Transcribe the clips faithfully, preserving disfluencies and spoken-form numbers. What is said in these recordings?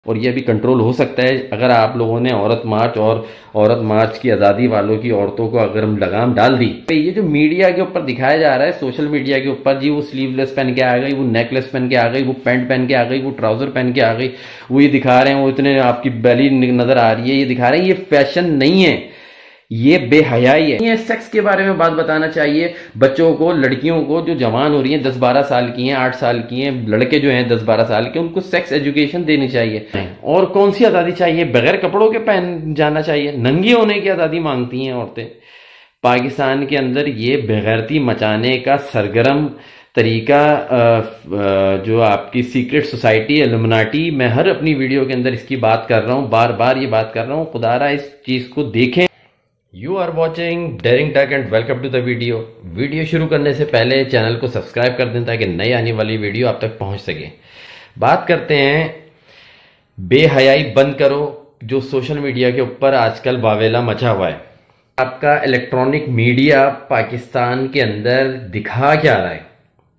और ये भी कंट्रोल हो सकता है अगर आप लोगों ने औरत मार्च और औरत मार्च की आज़ादी वालों की औरतों को अगर हम लगाम डाल दी। ये जो मीडिया के ऊपर दिखाया जा रहा है, सोशल मीडिया के ऊपर, जी वो स्लीवलेस पहन के आ गई, वो नेकलेस पहन के आ गई, वो पैंट पहन के आ गई, वो ट्राउजर पहन के आ गई, वो ये दिखा रहे हैं, वो इतने आपकी बेली नजर आ रही है, ये दिखा रहे हैं। ये फैशन नहीं है, ये बेहयाई है। ये सेक्स के बारे में बात बताना चाहिए बच्चों को, लड़कियों को जो जवान हो रही हैं, दस बारह साल की हैं, आठ साल की हैं, लड़के जो हैं दस बारह साल के, उनको सेक्स एजुकेशन देनी चाहिए। और कौन सी आज़ादी चाहिए? बगैर कपड़ों के पहन जाना चाहिए, नंगी होने की आज़ादी मांगती हैं औरतें। पाकिस्तान के अंदर ये बेगैरती मचाने का सरगर्म तरीका जो आपकी सीक्रेट सोसाइटी इल्यूमिनाटी, मैं हर अपनी वीडियो के अंदर इसकी बात कर रहा हूँ, बार बार ये बात कर रहा हूँ, खुदारा इस चीज़ को देखें। You are watching Daring Tech and welcome to the video. Video शुरू करने से पहले चैनल को सब्सक्राइब कर दें ताकि नई आने वाली वीडियो आप तक पहुंच सके। बात करते हैं बेहयाई बंद करो जो सोशल मीडिया के ऊपर आजकल वावेला मचा हुआ है। आपका इलेक्ट्रॉनिक मीडिया पाकिस्तान के अंदर दिखा क्या रहा है?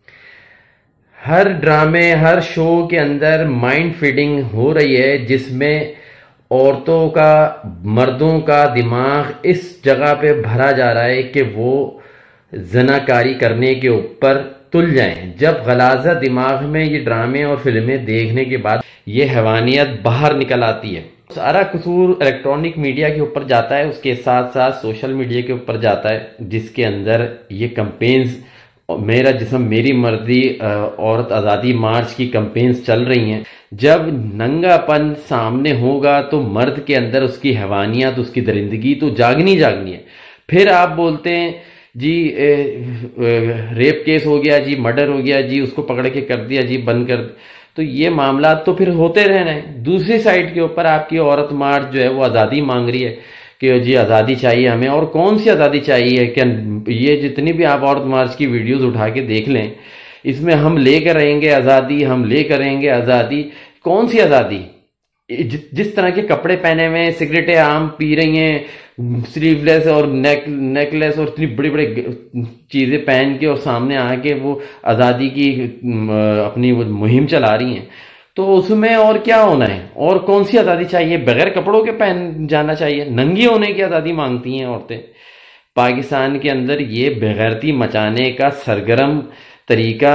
हर ड्रामे, हर शो के अंदर माइंड फीडिंग हो रही है, जिसमें औरतों का, मर्दों का दिमाग इस जगह पे भरा जा रहा है कि वो ज़नाकारी करने के ऊपर तुल जाएं। जब गलाज़त दिमाग में ये ड्रामे और फिल्में देखने के बाद ये हैवानियत बाहर निकल आती है। सारा कसूर इलेक्ट्रॉनिक मीडिया के ऊपर जाता है, उसके साथ साथ सोशल मीडिया के ऊपर जाता है, जिसके अंदर ये कंपेन्स, मेरा जिस्म मेरी मर्जी, औरत आज़ादी मार्च की कंपेन्स चल रही हैं। जब नंगापन सामने होगा तो मर्द के अंदर उसकी हैवानियत, उसकी दरिंदगी तो जागनी जागनी है। फिर आप बोलते हैं जी ए, ए, रेप केस हो गया जी, मर्डर हो गया जी, उसको पकड़ के कर दिया जी, बंद कर। तो ये मामला तो फिर होते रहना है। दूसरी साइड के ऊपर आपकी औरत मार्च जो है वो आज़ादी मांग रही है कि जी आज़ादी चाहिए हमें। और कौन सी आज़ादी चाहिए? क्या ये जितनी भी आप औरत मार्च की वीडियोस उठा के देख लें, इसमें हम लेकर रहेंगे आज़ादी, हम लेकर रहेंगे आज़ादी। कौन सी आज़ादी? जि, जिस तरह के कपड़े पहने हुए हैं, सिगरेटें आम पी रही हैं, स्लीवलेस और नेक नेकलेस और इतनी बड़ी बड़ी चीज़ें पहन के और सामने आके वो आज़ादी की अपनी वो मुहिम चला रही हैं। तो उसमें और क्या होना है? और कौन सी आज़ादी चाहिए? बगैर कपड़ों के पहन जाना चाहिए, नंगी होने की आज़ादी मांगती हैं औरतें। पाकिस्तान के अंदर ये बेगैरती मचाने का सरगर्म तरीका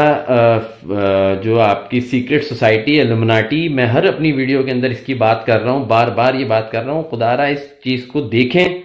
जो आपकी सीक्रेट सोसाइटी इल्यूमिनाटी, मैं हर अपनी वीडियो के अंदर इसकी बात कर रहा हूँ, बार बार ये बात कर रहा हूँ। खुदारा इस चीज़ को देखें,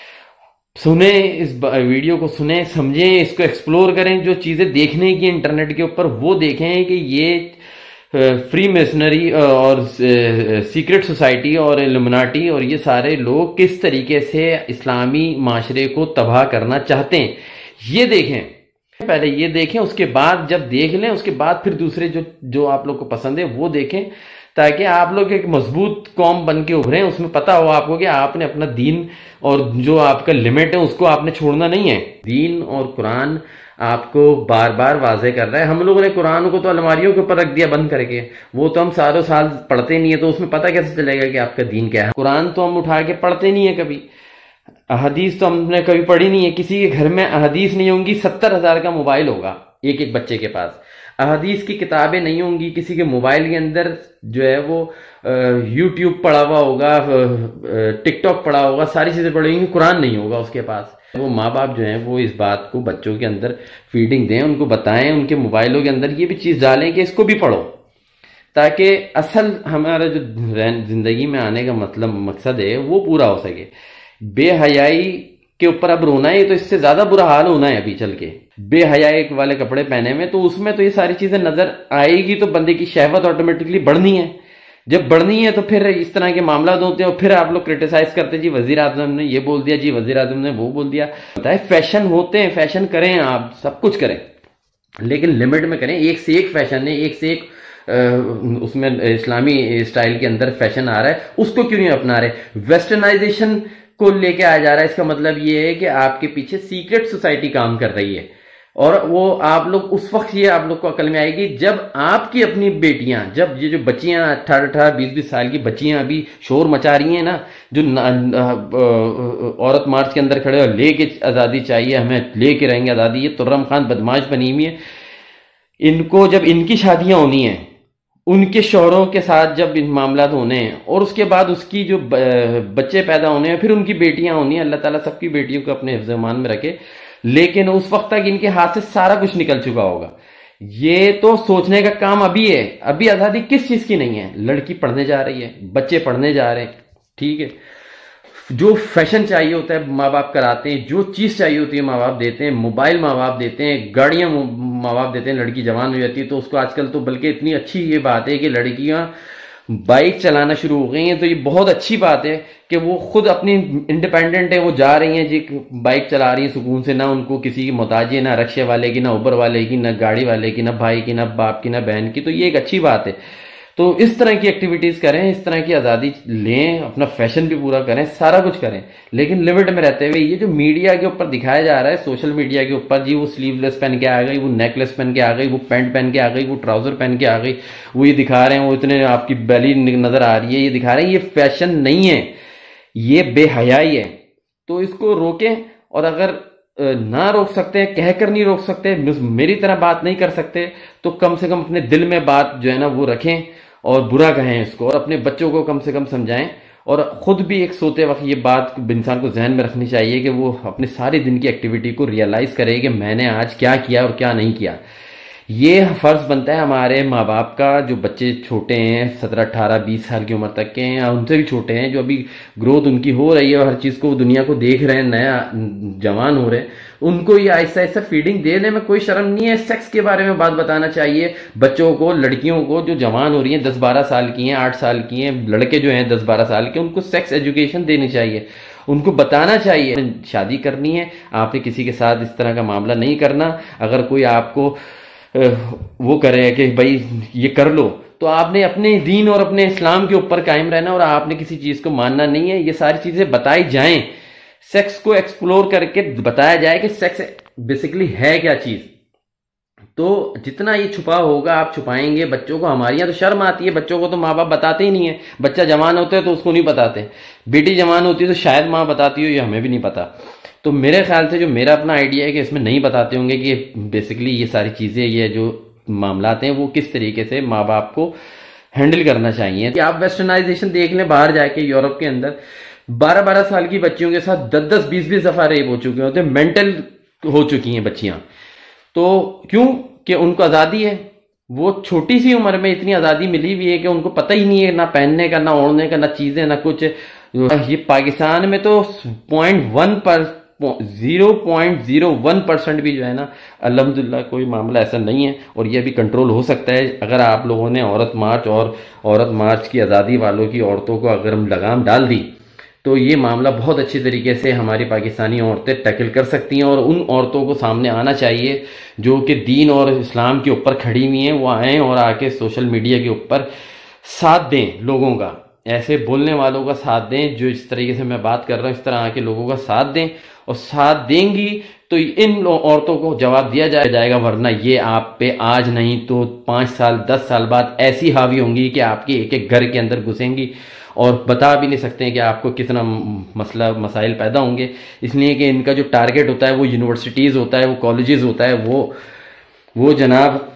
सुने, इस वीडियो को सुने, समझें, इसको एक्सप्लोर करें। जो चीज़ें देखने की इंटरनेट के ऊपर वो देखें कि ये फ्री मेसनरी और सीक्रेट सोसाइटी और इल्यूमिनाटी और ये सारे लोग किस तरीके से इस्लामी माशरे को तबाह करना चाहते हैं, ये देखें। पहले ये देखें, उसके बाद जब देख लें उसके बाद फिर दूसरे जो जो आप लोग को पसंद है वो देखें, ताकि आप लोग एक मजबूत कौम बन के उभरें। उसमें पता हो आपको कि आपने अपना दीन और जो आपका लिमिट है उसको आपने छोड़ना नहीं है। दीन और कुरान आपको बार बार वाजे कर रहा है। हम लोगों ने कुरान को तो अलमारियों के ऊपर रख दिया बंद करके, वो तो हम सारों साल पढ़ते नहीं है, तो उसमें पता कैसे चलेगा कि आपका दीन क्या है? कुरान तो हम उठा के पढ़ते नहीं है कभी, अहदीस तो हमने कभी पढ़ी नहीं है। किसी के घर में अहदीस नहीं होंगी, सत्तर हजार का मोबाइल होगा एक एक बच्चे के पास। अहदीस की किताबें नहीं होंगी, किसी के मोबाइल के अंदर जो है वो यूट्यूब पड़ा हुआ होगा, टिकटॉक पड़ा होगा, सारी चीजें पड़ी होंगी, कुरान नहीं होगा उसके पास। वो माँ बाप जो हैं वो इस बात को बच्चों के अंदर फीडिंग दें, उनको बताएं, उनके मोबाइलों के अंदर ये भी चीज़ डालें कि इसको भी पढ़ो, ताकि असल हमारा जो जिंदगी में आने का मतलब मकसद है वो पूरा हो सके। बेहयाई के ऊपर अब रोना है, तो इससे ज्यादा बुरा हाल होना है अभी चल के। बेहयाई वाले कपड़े पहने में तो उसमें तो ये सारी चीजें नजर आएगी, तो बंदे की शहवत ऑटोमेटिकली बढ़नी है। जब बढ़नी है तो फिर इस तरह के मामला होते हैं और फिर आप लोग क्रिटिसाइज करते जी वजीर आजम ने ये बोल दिया, जी वजीर आजम ने वो बोल दिया। पता है फैशन होते हैं, फैशन करें, आप सब कुछ करें, लेकिन लिमिट में करें। एक से एक फैशन है, एक से एक उसमें इस्लामी स्टाइल के अंदर फैशन आ रहा है, उसको क्यों नहीं अपना रहे? वेस्टर्नाइजेशन को लेके आया जा रहा है। इसका मतलब ये है कि आपके पीछे सीक्रेट सोसाइटी काम कर रही है, और वो आप लोग उस वक्त ये आप लोग को अकल में आएगी जब आपकी अपनी बेटियां, जब ये जो बच्चियां अठारह अठारह बीस बीस साल की बच्चियां अभी शोर मचा रही हैं ना, जो औरत मार्च के अंदर खड़े हो, लेके आज़ादी चाहिए हमें, लेके रहेंगे आज़ादी, ये तुर्रम खान बदमाश बनी हुई है। इनको जब इनकी शादियां होनी है उनके शौहरों के साथ जब इन मामला होने हैं और उसके बाद उसकी जो बच्चे पैदा होने हैं, फिर उनकी बेटियां होनी है, अल्लाह ताला सबकी बेटियों को अपने हिफ्ज़-ए-ईमान में रखे, लेकिन उस वक्त तक इनके हाथ से सारा कुछ निकल चुका होगा। ये तो सोचने का काम अभी है। अभी आजादी किस चीज की नहीं है? लड़की पढ़ने जा रही है, बच्चे पढ़ने जा रहे हैं, ठीक है। जो फैशन चाहिए होता है माँ बाप कराते हैं, जो चीज चाहिए होती है माँ बाप देते हैं, मोबाइल माँ बाप देते हैं, गाड़ियां माँ बाप देते हैं। लड़की जवान हो जाती है तो उसको आजकल तो बल्कि इतनी अच्छी ये बात है कि लड़कियां बाइक चलाना शुरू हो गई हैं, तो ये बहुत अच्छी बात है कि वो खुद अपनी इंडिपेंडेंट है, वो जा रही हैं जी, बाइक चला रही हैं सुकून से, ना उनको किसी की मोहताजी है, ना रक्शे वाले की, ना उबर वाले की, ना गाड़ी वाले की, ना भाई की, ना बाप की, ना बहन की। तो ये एक अच्छी बात है। तो इस तरह की एक्टिविटीज करें, इस तरह की आज़ादी लें, अपना फैशन भी पूरा करें, सारा कुछ करें, लेकिन लिमिट में रहते हुए। ये जो मीडिया के ऊपर दिखाया जा रहा है, सोशल मीडिया के ऊपर, जी वो स्लीवलेस पहन के आ गई, वो नेकलेस पहन के आ गई, वो पैंट पहन के आ गई, वो ट्राउजर पहन के आ गई, वो ये दिखा रहे हैं, वो इतने आपकी बेली नजर आ रही है, ये दिखा रहे हैं। ये फैशन नहीं है, ये बेहयाई है। तो इसको रोकें, और अगर ना रोक सकते, कहकर नहीं रोक सकते, मेरी तरह बात नहीं कर सकते, तो कम से कम अपने दिल में बात जो है ना वो रखें और बुरा कहें इसको, और अपने बच्चों को कम से कम समझाएं। और खुद भी एक सोते वक्त ये बात इंसान को जहन में रखनी चाहिए कि वो अपने सारे दिन की एक्टिविटी को रियलाइज करे कि मैंने आज क्या किया और क्या नहीं किया। ये फर्ज बनता है हमारे माँ बाप का, जो बच्चे छोटे हैं, सत्रह अठारह बीस साल की उम्र तक के हैं या उनसे भी छोटे हैं, जो अभी ग्रोथ उनकी हो रही है और हर चीज को दुनिया को देख रहे हैं, नया जवान हो रहे हैं, उनको ये ऐसा ऐसा फीडिंग देने में कोई शर्म नहीं है। सेक्स के बारे में बात बताना चाहिए बच्चों को, लड़कियों को जो जवान हो रही हैं, दस बारह साल की हैं, आठ साल की हैं, लड़के जो हैं दस बारह साल के, उनको सेक्स एजुकेशन देनी चाहिए, उनको बताना चाहिए शादी करनी है, आपने किसी के साथ इस तरह का मामला नहीं करना। अगर कोई आपको वो करे कि भाई ये कर लो, तो आपने अपने दीन और अपने इस्लाम के ऊपर कायम रहना, और आपने किसी चीज को मानना नहीं है। ये सारी चीजें बताई जाएं, सेक्स को एक्सप्लोर करके बताया जाए कि सेक्स बेसिकली है क्या चीज। तो जितना ये छुपा होगा आप छुपाएंगे बच्चों को। हमारे यहाँ तो शर्म आती है, बच्चों को तो माँ बाप बताते ही नहीं है। बच्चा जवान होता है तो उसको नहीं बताते, बेटी जवान होती है तो शायद माँ बताती हो, ये हमें भी नहीं पता। तो मेरे ख्याल से जो मेरा अपना आइडिया है कि इसमें नहीं बताते होंगे कि बेसिकली ये सारी चीजें, ये जो मामलात हैं वो किस तरीके से माँ बाप को हैंडल करना चाहिए। कि आप वेस्टर्नाइजेशन देख लें, बाहर जाके यूरोप के अंदर बारह बारह साल की बच्चियों के साथ दस दस बीस बीस दफा रेप हो चुके होते हैं, मेंटल हो चुकी हैं बच्चियां। तो क्यों? कि उनको आजादी है, वो छोटी सी उम्र में इतनी आजादी मिली हुई है कि उनको पता ही नहीं है ना पहनने का, ना ओढ़ने का, ना चीजें, ना कुछ। ये पाकिस्तान में तो पॉइंट वन पर zero point zero one percent भी जो है ना, अल्हम्दुलिल्लाह कोई मामला ऐसा नहीं है, और ये भी कंट्रोल हो सकता है अगर आप लोगों ने औरत मार्च और औरत मार्च की आज़ादी वालों की औरतों को अगर हम लगाम डाल दी, तो ये मामला बहुत अच्छी तरीके से हमारी पाकिस्तानी औरतें टैकल कर सकती हैं। और उन औरतों को सामने आना चाहिए जो कि दीन और इस्लाम के ऊपर खड़ी हुई हैं, वो आएँ और आके सोशल मीडिया के ऊपर साथ दें, लोगों का, ऐसे बोलने वालों का साथ दें, जो इस तरीके से मैं बात कर रहा हूँ इस तरह आके लोगों का साथ दें। और साथ देंगी तो इन औरतों को जवाब दिया जाएगा, वरना ये आप पे आज नहीं तो पाँच साल दस साल बाद ऐसी हावी होंगी कि आपके एक एक घर के अंदर घुसेंगी और बता भी नहीं सकते हैं कि आपको कितना मसला मसाइल पैदा होंगे। इसलिए कि इनका जो टारगेट होता है वो यूनिवर्सिटीज़ होता है, वो कॉलेजेस होता है, वो वो जनाब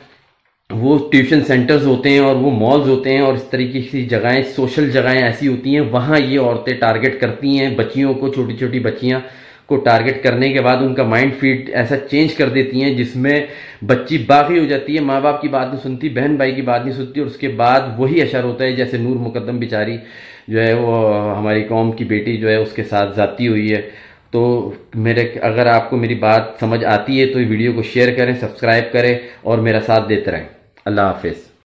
वो ट्यूशन सेंटर्स होते हैं और वो मॉल्स होते हैं, और इस तरीके की जगहें, सोशल जगहें ऐसी होती हैं, वहाँ ये औरतें टारगेट करती हैं बच्चियों को। छोटी छोटी बच्चियाँ को टारगेट करने के बाद उनका माइंड फीड ऐसा चेंज कर देती हैं जिसमें बच्ची बागी हो जाती है, माँ बाप की बात नहीं सुनती, बहन भाई की बात नहीं सुनती, और उसके बाद वही असर होता है जैसे नूर मुकद्दम बेचारी जो है वो हमारी कौम की बेटी जो है उसके साथ जाती हुई है। तो मेरे अगर आपको मेरी बात समझ आती है तो वीडियो को शेयर करें, सब्सक्राइब करें और मेरा साथ देते रहें। अल्लाह हाफिज़।